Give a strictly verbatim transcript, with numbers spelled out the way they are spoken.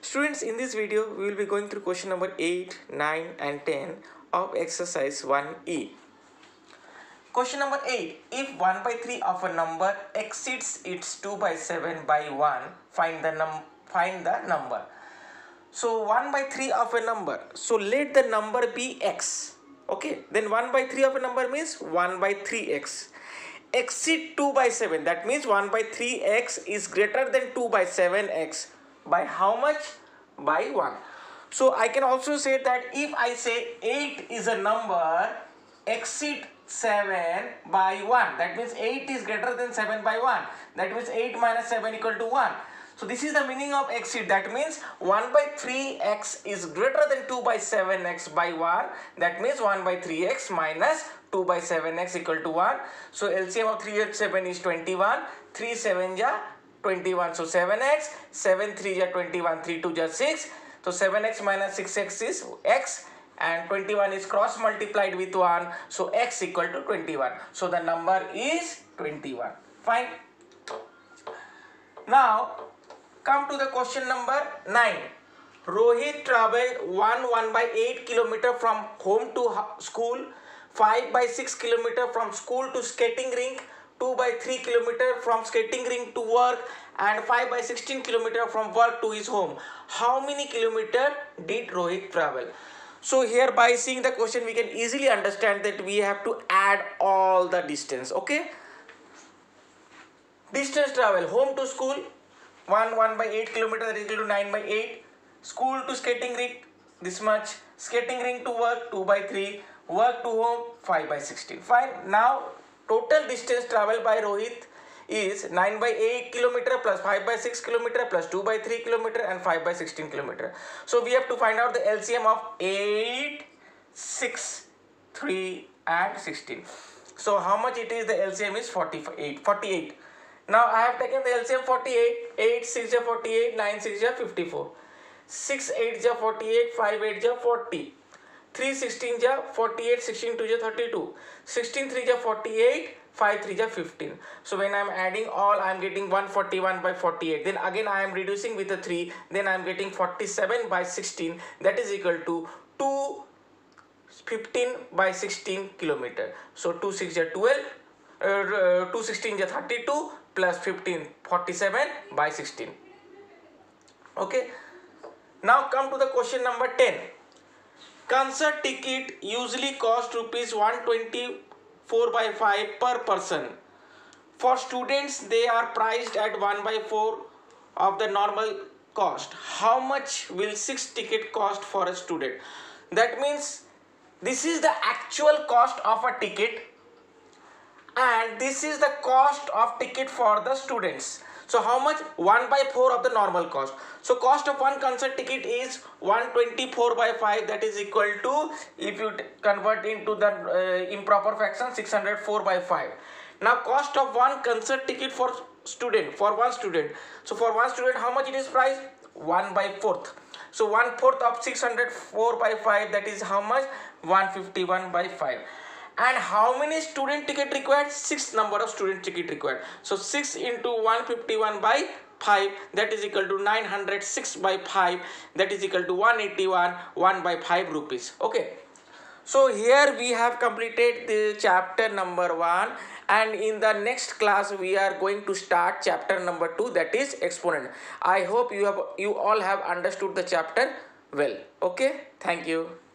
Students, in this video we will be going through question number eight, nine and ten of exercise one E. Question number eight. If one by three of a number exceeds its two by seven by one, find the num find the number. So one by three of a number. So let the number be x. Okay. Then one by three of a number means one by three x. Exceed two by seven. That means one by three x is greater than two by seven x. By how much? By one. So I can also say that if I say eight is a number, exceed seven by one. That means eight is greater than seven by one. That means eight minus seven equal to one. So this is the meaning of exceed. That means one by three x is greater than two by seven x by one. That means one by three x minus two by seven x equal to one. So L C M of three and seven is twenty-one. three seven ja twenty-one. So seven x. seven three ja twenty-one. three two ja six. So seven x minus six x is x. And twenty-one is cross multiplied with one. So x equal to twenty-one. So the number is twenty-one. Fine. Now come to the question number nine. Rohit traveled one one by eight kilometer from home to school, five by six kilometer from school to skating rink, two by three kilometer from skating rink to work, and five by sixteen kilometer from work to his home. How many kilometer did Rohit travel? So here, by seeing the question, we can easily understand that we have to add all the distance. Okay. Distance travel: home to school, one one by eight kilometer, that is equal to nine by eight. School to skating rink, this much. Skating rink to work, two by three. Work to home, five by sixteen. Fine. Now total distance traveled by Rohit is nine by eight kilometer plus five by six kilometer plus two by three kilometer and five by sixteen kilometer. So we have to find out the L C M of eight, six, three and sixteen. So how much it is? The L C M is forty-eight. forty-eight. Now I have taken the L C M forty-eight. eight six ja forty-eight, nine six ja fifty-four. six eight ja forty-eight, five eight ja forty. three sixteen ja forty-eight, sixteen two ja thirty-two. sixteen three ja forty-eight, five three ja fifteen. So when I am adding all, I am getting one forty-one by forty-eight. Then again I am reducing with a three. Then I am getting forty-seven by sixteen. That is equal to two fifteen by sixteen kilometer. So two six ja twelve. Uh, two sixteen ja thirty-two plus fifteen, forty-seven by sixteen. Okay. Now come to the question number ten. Concert ticket usually cost rupees one twenty-four by five per person. For students, they are priced at one by four of the normal cost. How much will six ticket cost for a student? That means this is the actual cost of a ticket, and this is the cost of ticket for the students. So how much? one by four of the normal cost. So cost of one concert ticket is one twenty-four by five. That is equal to, if you convert into the uh, improper fraction, six hundred four by five. Now cost of one concert ticket for student, for one student. So for one student, how much it is priced? one by fourth. So one fourth of six hundred four by five, that is how much? one fifty-one by five. And how many student ticket required? Six number of student ticket required. So six into one fifty-one by five, that is equal to nine hundred six by five, that is equal to one eighty-one, one by five rupees. Okay. So here we have completed the chapter number one, and in the next class we are going to start chapter number two, that is exponent. I hope you have you all have understood the chapter well. Okay. Thank you.